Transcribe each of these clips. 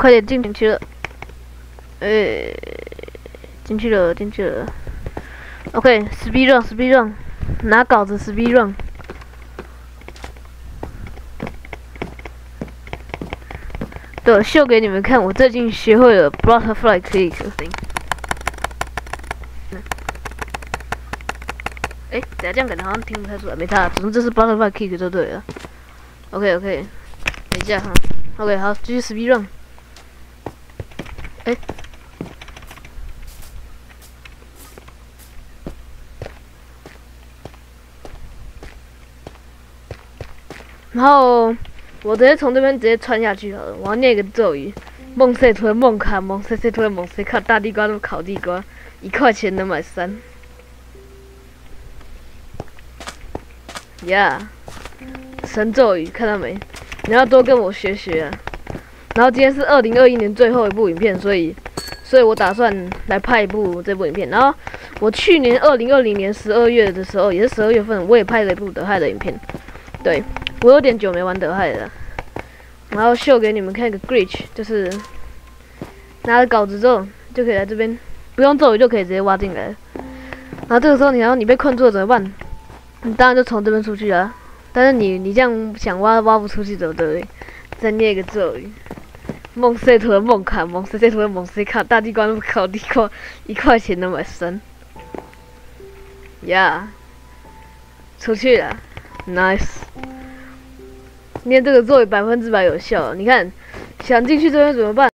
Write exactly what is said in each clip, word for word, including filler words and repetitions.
快点进去了。诶、进去了，进去了。OK，speed run，speed run，拿稿子 speed run。对，秀给你们看，我最近学会了 butterfly click。哎，等下这样感觉好像听不太出来，没差，总之这是 butterfly kick 就对了。OK OK， 等一下哈。OK， 好，继续 speed run。哎，然后我直接从这边直接穿下去好了。我要念一个咒语：梦塞推梦卡，梦塞塞推梦塞卡，大地瓜都烤地瓜，一块钱能买三。Yeah， 神咒语，看到没？你要多跟我学学啊。然后今天是二零二一年最后一部影片，所以，所以我打算来拍一部这部影片。然后我去年二零二零年十二月的时候，也是十二月份，我也拍了一部德亥的影片。对，我有点久没玩德亥了。然后秀给你们看一个 glitch， 就是拿了稿子之后就可以来这边，不用咒语就可以直接挖进来。然后这个时候你然后你被困住了怎么办？你当然就从这边出去啊。但是你你这样想挖挖不出去，对不对？再念一个咒语。梦塞图的梦卡，梦塞塞图的梦塞卡，大地瓜都烤地瓜，一块钱能买三。呀、yeah ，出去了 ，nice。念这个咒语百分之百有效。你看，想进去这边怎么办？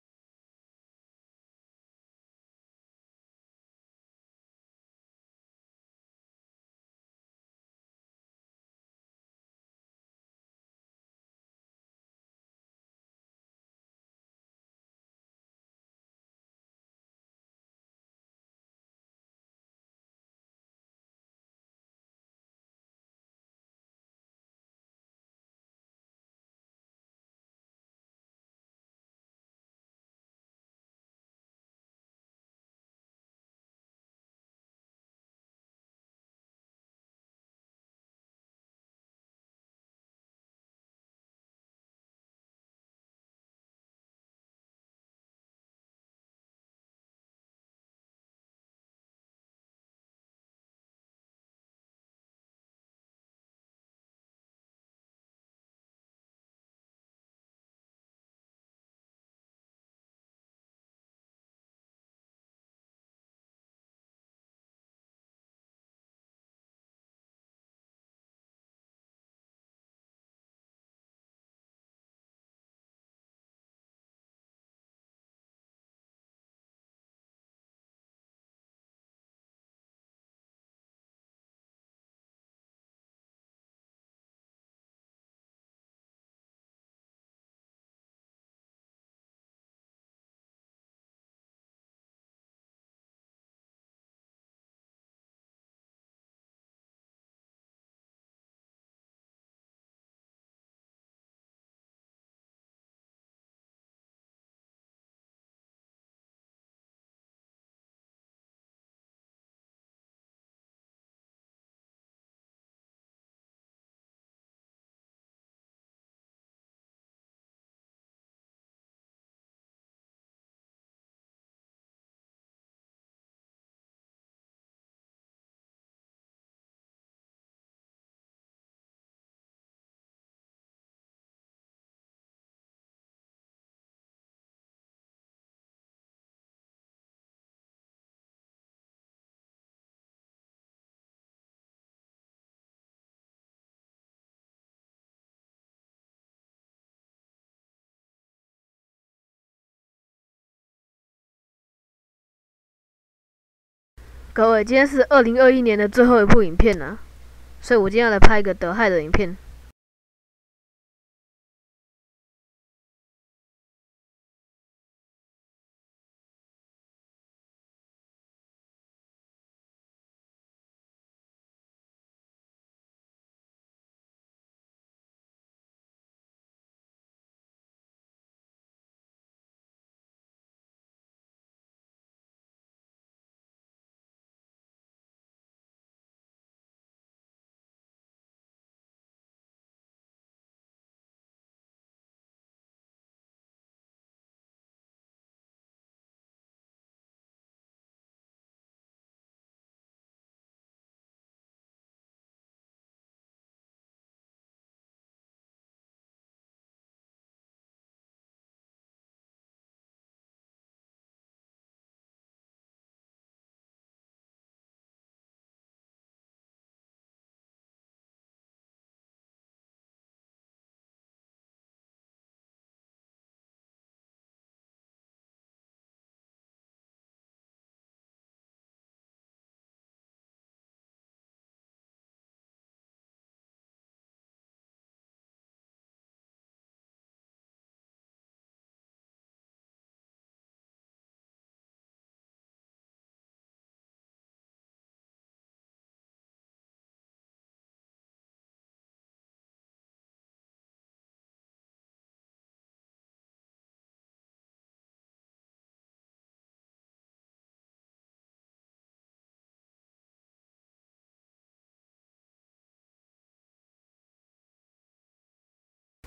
各位，今天是二零二一年的最后一部影片了、啊，所以我今天要来拍一个德亥的影片。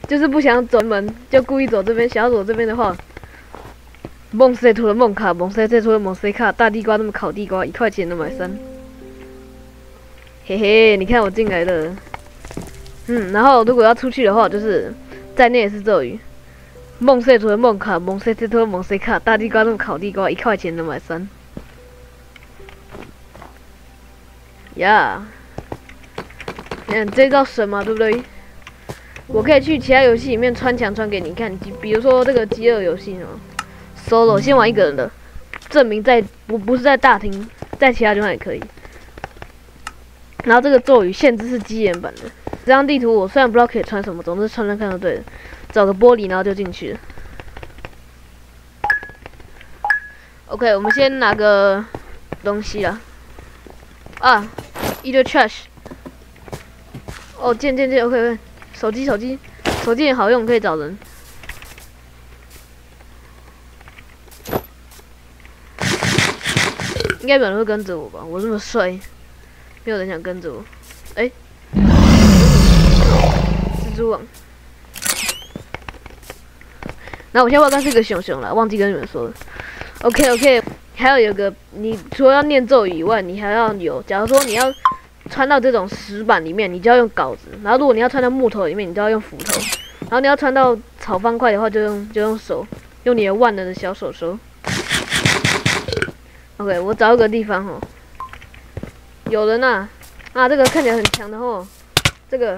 就是不想走门，就故意走这边。想要走这边的话，梦塞图的梦卡，梦塞塞图的梦塞卡，大地瓜那么烤地瓜，一块钱能买三。嘿嘿，你看我进来了。嗯，然后如果要出去的话，就是在内也是咒语。梦塞图的梦卡，梦塞塞图的梦塞卡，大地瓜那么烤地瓜，一块钱能买三。呀、yeah ，看这招神嘛，对不对？我可以去其他游戏里面穿墙穿给你看，比如说这个饥饿游戏哦 ，solo 先玩一个人的，证明在不不是在大厅，在其他地方也可以。然后这个咒语限制是基岩版的，这张地图我虽然不知道可以穿什么，总之穿穿看就对了。找个玻璃，然后就进去了。OK， 我们先拿个东西啦。啊，一堆 trash。哦，剑剑剑 ，OK， 手机手机手机也好用，可以找人。应该没有人会跟着我吧？我这么帅，没有人想跟着我。哎、欸，蜘蛛网。那我现在要干是个熊熊了，忘记跟你们说了。OK OK， 还有有个，你除了要念咒语以外，你还要有，假如说你要穿到这种石板里面，你就要用镐子；然后如果你要穿到木头里面，你就要用斧头；然后你要穿到草方块的话，就用就用手，用你的万能的小手手。OK， 我找一个地方哦，有人呐、啊，啊，这个看起来很强的哦，这个，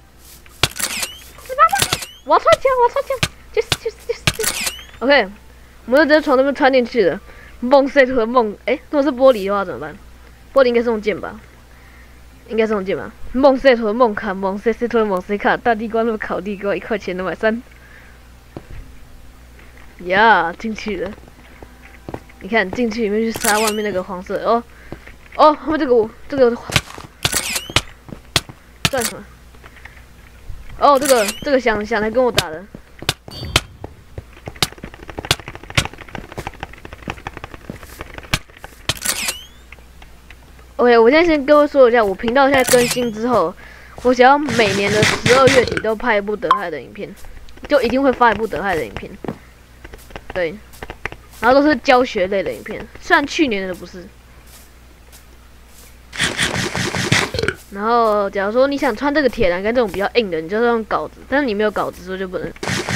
我要穿墙，我要穿墙。就是就是就是 ，OK， 我们就直接从那边穿进去了。梦塞图的梦，哎、欸，如果是玻璃的话怎么办？玻璃应该是用剑吧？应该是用剑吧？梦塞图的梦卡，梦塞塞图的梦塞卡，大地瓜那么烤地瓜，一块钱能买三。呀，进去了。你看进去里面去杀外面那个黄色哦哦，后面这个这个干什么？哦，这个这个想想来跟我打的。OK， 我现在先跟各位说一下，我频道现在更新之后，我想要每年的十二月底都拍一部德亥的影片，就一定会发一部德亥的影片。对，然后都是教学类的影片，虽然去年的不是。然后，假如说你想穿这个铁栏杆这种比较硬的，你就是用镐子，但是你没有镐子，所以就不能。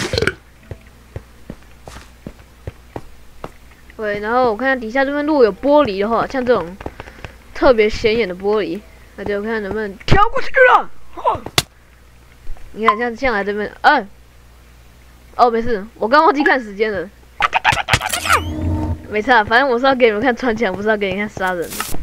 对，然后我看看底下这边如果有玻璃的话，像这种。特别显眼的玻璃，那就看能不能跳过去了。你看，像像来这边，哎、啊，哦，没事，我刚忘记看时间了。没事啊，反正我是要给你们看穿墙，不是要给你看杀人。